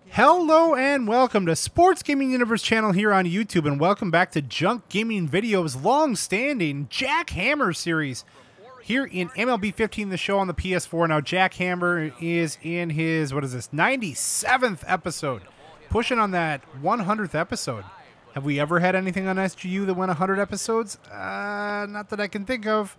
Hello and welcome to Sports Gaming Universe channel here on YouTube, and welcome back to Junk Gaming Video's long-standing Jack Hammer series here in MLB 15, the show on the PS4. Now, Jack Hammer is in his, 97th episode, pushing on that 100th episode. Have we ever had anything on SGU that went 100 episodes? Not that I can think of.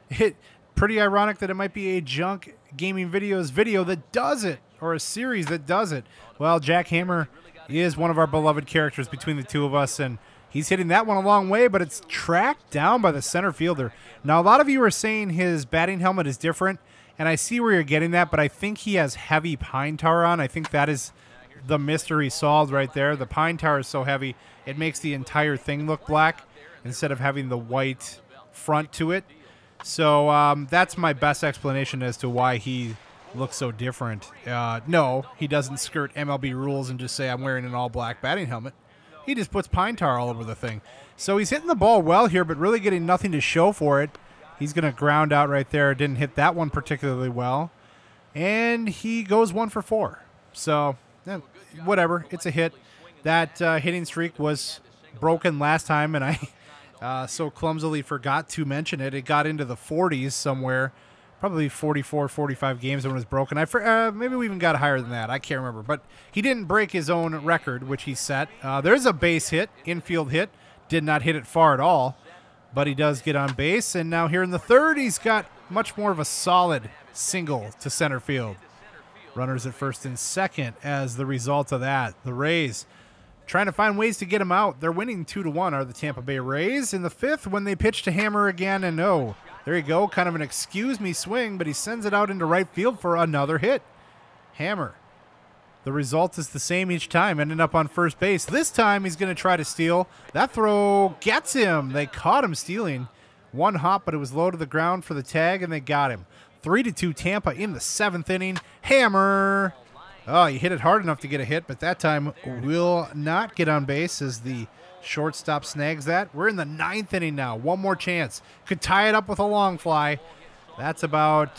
Pretty ironic that it might be a Junk Gaming Videos video that does it, or a series that does it. Well, Jack Hammer is one of our beloved characters between the two of us, and he's hitting that one a long way, but it's tracked down by the center fielder. Now, a lot of you are saying his batting helmet is different, and I see where you're getting that, but I think he has heavy pine tar on. I think that is the mystery solved right there. The pine tar is so heavy, it makes the entire thing look black instead of having the white front to it. So that's my best explanation as to why he looks so different. No, he doesn't skirt MLB rules and just say, I'm wearing an all-black batting helmet. He just puts pine tar all over the thing. So he's hitting the ball well here, but really getting nothing to show for it. He's going to ground out right there. Didn't hit that one particularly well. And he goes 1 for 4. So, whatever. It's a hit. That hitting streak was broken last time, and I so clumsily forgot to mention it. It got into the 40s somewhere. Probably 44, 45 games when it was broken. Maybe we even got higher than that. I can't remember. But he didn't break his own record, which he set. There's a base hit, infield hit. Did not hit it far at all. But he does get on base. And now here in the third, he's got much more of a solid single to center field. Runners at first and second as the result of that. The Rays trying to find ways to get him out. They're winning 2-1 are the Tampa Bay Rays. In the fifth, when they pitch to Hammer again, and there you go, kind of an excuse me swing, but he sends it out into right field for another hit. Hammer. The result is the same each time, ending up on first base. This time he's going to try to steal. That throw gets him. They caught him stealing. One hop, but it was low to the ground for the tag, and they got him. 3-2 Tampa in the seventh inning. Hammer. Oh, he hit it hard enough to get a hit, but that time will not get on base as the shortstop snags that. We're in the ninth inning now. One more chance. Could tie it up with a long fly. That's about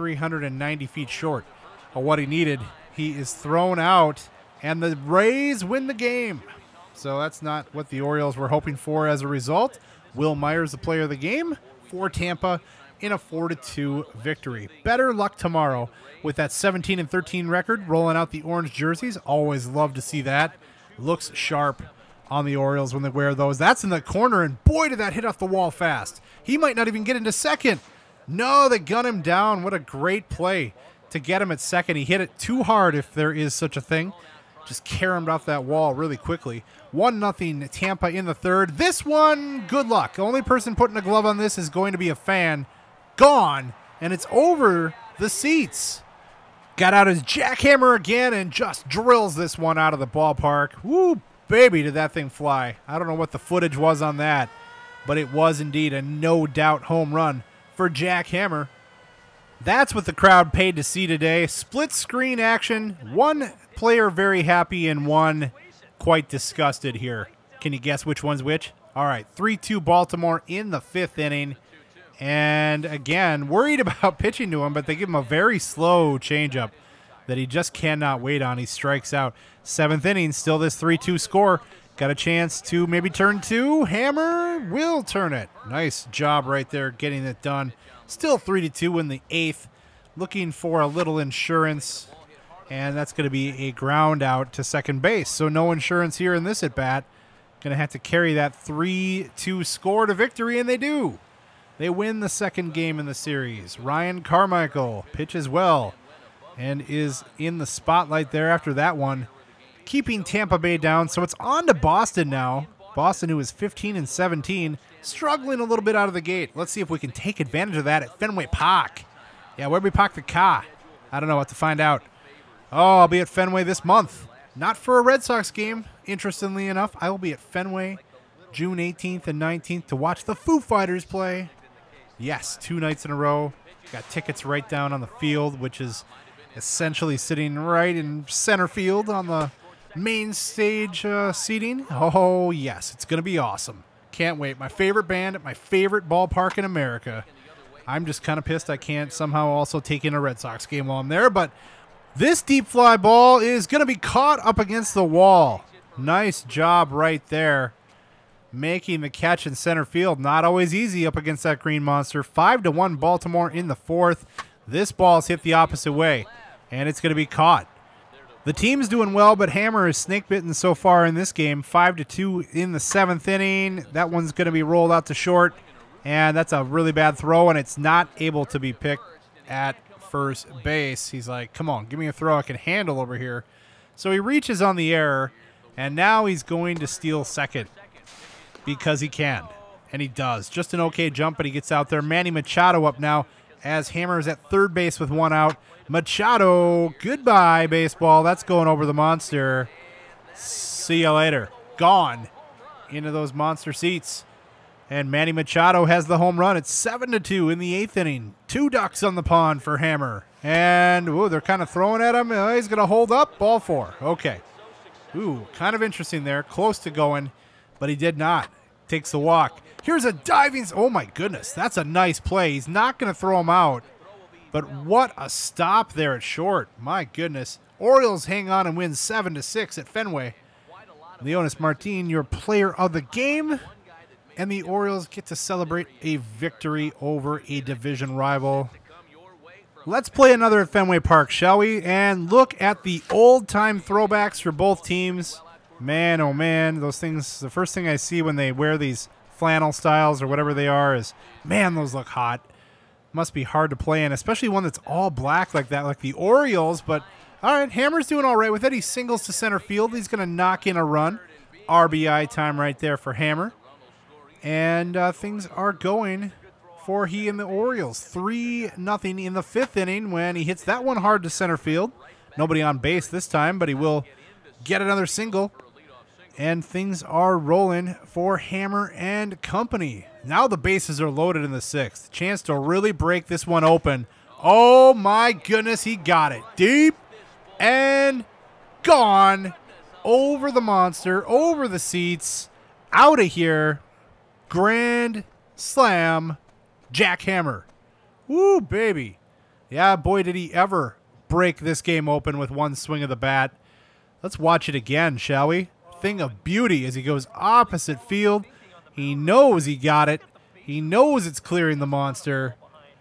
390 feet short of what he needed. He is thrown out, and the Rays win the game. So that's not what the Orioles were hoping for as a result. Will Myers, the player of the game for Tampa, in a 4-2 victory. Better luck tomorrow with that 17-13 record, rolling out the orange jerseys. Always love to see that. Looks sharp on the Orioles when they wear those. That's in the corner, and boy, did that hit off the wall fast. He might not even get into second. No, they gun him down. What a great play to get him at second. He hit it too hard, if there is such a thing. Just caromed off that wall really quickly. 1-0 Tampa in the third. This one, good luck. The only person putting a glove on this is going to be a fan. Gone, and it's over the seats. Got out his jackhammer again and just drills this one out of the ballpark. Woo, baby, did that thing fly. I don't know what the footage was on that, but it was indeed a no-doubt home run for Jack Hammer. That's what the crowd paid to see today. Split screen action. One player very happy and one quite disgusted here. Can you guess which one's which? All right, 3-2 Baltimore in the fifth inning. And again, worried about pitching to him, but they give him a very slow changeup that he just cannot wait on. He strikes out. Seventh inning, still this 3-2 score. Got a chance to maybe turn two. Hammer will turn it. Nice job right there getting it done. Still 3-2 in the eighth. Looking for a little insurance, and that's going to be a ground out to second base. So no insurance here in this at-bat. Going to have to carry that 3-2 score to victory, and they do. They win the second game in the series. Ryan Carmichael pitches well and is in the spotlight there after that one, keeping Tampa Bay down. So it's on to Boston now. Boston, who is 15-17, struggling a little bit out of the gate. Let's see if we can take advantage of that at Fenway Park. Yeah, where we park the car? I don't know what to find out. Oh, I'll be at Fenway this month. Not for a Red Sox game, interestingly enough. I will be at Fenway June 18th and 19th to watch the Foo Fighters play. Yes, 2 nights in a row. Got tickets right down on the field, which is essentially sitting right in center field on the main stage seating. Oh, yes, it's going to be awesome. Can't wait. My favorite band at my favorite ballpark in America. I'm just kind of pissed I can't somehow also take in a Red Sox game while I'm there, but This deep fly ball is going to be caught up against the wall. Nice job right there. Making the catch in center field. Not always easy up against that green monster. 5-1 Baltimore in the fourth. This ball's hit the opposite way, and it's going to be caught. The team's doing well, but Hammer is snake-bitten so far in this game. 5-2 in the seventh inning. That one's going to be rolled out to short, and that's a really bad throw, and it's not able to be picked at first base. He's like, come on, give me a throw I can handle over here. So he reaches on the error, and now he's going to steal second because he can, and he does. Just an okay jump, but he gets out there. Manny Machado up now as Hammer is at third base with one out. Machado, goodbye, baseball. That's going over the monster. See you later. Gone into those monster seats. And Manny Machado has the home run. It's 7-2 in the eighth inning. 2 ducks on the pond for Hammer. And, ooh, they're kind of throwing at him. He's going to hold up. Ball 4. Okay. Ooh, kind of interesting there. Close to going, but he did not. Takes the walk. Here's a diving. Oh, my goodness. That's a nice play. He's not going to throw him out. But what a stop there at short. My goodness. Orioles hang on and win 7-6 at Fenway. Leonys Martin, your player of the game. And the Orioles get to celebrate a victory over a division rival. Let's play another at Fenway Park, shall we? And look at the old-time throwbacks for both teams. Man, oh man, those things, the first thing I see when they wear these flannel styles or whatever they are is, man, those look hot. Must be hard to play in, especially one that's all black like that, like the Orioles. But, all right, Hammer's doing all right with it. He singles to center field. He's going to knock in a run. RBI time right there for Hammer. And things are going for he and the Orioles. 3-0 in the fifth inning when he hits that one hard to center field. Nobody on base this time, but he will get another single. And things are rolling for Hammer and company. Now the bases are loaded in the sixth. Chance to really break this one open. Oh my goodness, he got it. Deep and gone. Over the monster, over the seats, out of here. Grand slam, Jack Hammer. Woo, baby. Yeah, boy, did he ever break this game open with one swing of the bat. Let's watch it again, shall we? Thing of beauty as he goes opposite field. He knows he got it. He knows it's clearing the monster.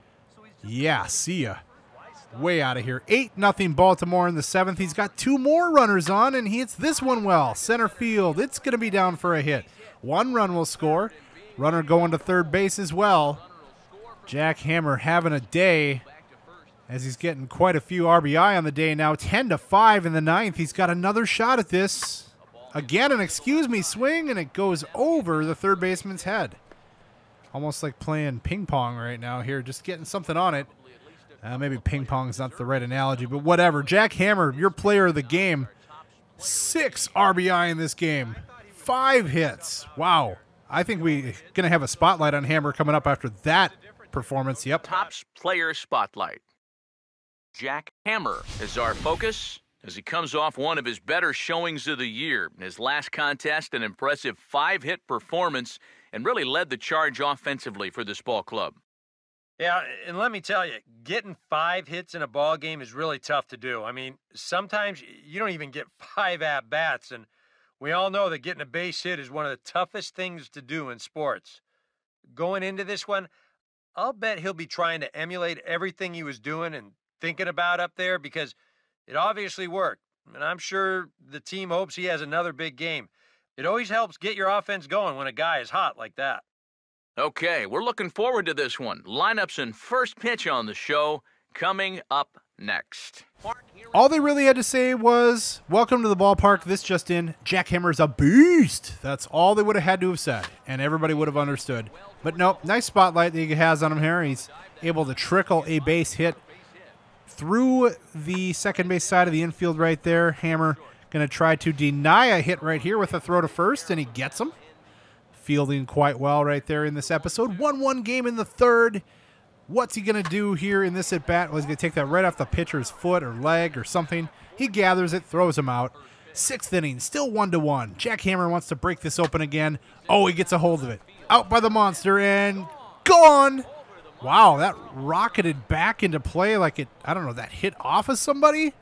Yeah, see ya. Way out of here. 8-0 Baltimore in the seventh. He's got 2 more runners on, and he hits this one well. Center field. It's going to be down for a hit. 1 run will score. Runner going to third base as well. Jack Hammer having a day as he's getting quite a few RBI on the day now. 10-5 in the ninth. He's got another shot at this. Again, an excuse me swing, and it goes over the third baseman's head. Almost like playing ping pong right now here, just getting something on it. Maybe ping pong is not the right analogy, but whatever. Jack Hammer, your player of the game. 6 RBI in this game. 5 hits. Wow. I think we're going to have a spotlight on Hammer coming up after that performance. Yep. Topps player spotlight. Jack Hammer is our focus as he comes off one of his better showings of the year. In his last contest, an impressive 5-hit performance and really led the charge offensively for this ball club. Yeah, and let me tell you, getting 5 hits in a ball game is really tough to do. I mean, sometimes you don't even get 5 at-bats, and we all know that getting a base hit is one of the toughest things to do in sports. Going into this one, I'll bet he'll be trying to emulate everything he was doing and thinking about up there because it obviously worked. And I'm sure the team hopes he has another big game. It always helps get your offense going when a guy is hot like that. Okay, we're looking forward to this one. Lineups and first pitch on the show coming up next. All they really had to say was, welcome to the ballpark. This just in, Jack Hammer's a beast. That's all they would have had to have said, and everybody would have understood. But no, nice spotlight that he has on him here. He's able to trickle a base hit through the second base side of the infield right there. Hammer going to try to deny a hit right here with a throw to first, and he gets him. Fielding quite well right there in this episode. 1-1 game in the third. What's he going to do here in this at-bat? Well, he's going to take that right off the pitcher's foot or leg or something. He gathers it, throws him out. Sixth inning, still 1-1. Jack Hammer wants to break this open again. Oh, he gets a hold of it. Out by the monster and gone. Wow, that rocketed back into play like it, I don't know, that hit off of somebody.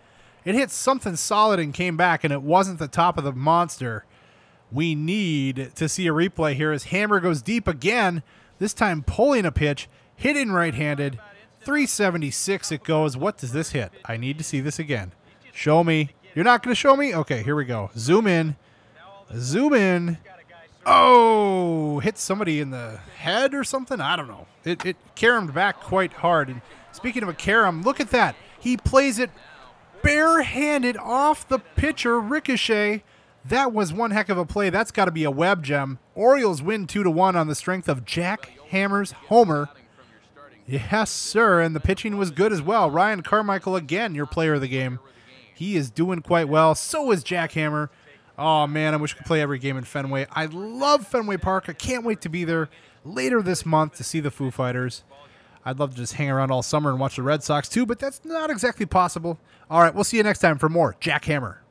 It hit something solid and came back, and it wasn't the top of the monster. We need to see a replay here as Hammer goes deep again, this time pulling a pitch, hitting right-handed. 376 it goes. What does this hit? I need to see this again. Show me. You're not going to show me? Okay, here we go. Zoom in. Zoom in. Oh, hit somebody in the head or something? I don't know. It caromed back quite hard. And speaking of a carom, look at that. He plays it barehanded off the pitcher, ricochet. That was one heck of a play. That's got to be a web gem. Orioles win 2-1 on the strength of Jack Hammer's homer. Yes, sir, and the pitching was good as well. Ryan Carmichael, again, your player of the game. He is doing quite well. So is Jack Hammer. Oh, man, I wish I could play every game in Fenway. I love Fenway Park. I can't wait to be there later this month to see the Foo Fighters. I'd love to just hang around all summer and watch the Red Sox too, but that's not exactly possible. All right, we'll see you next time for more Jack Hammer.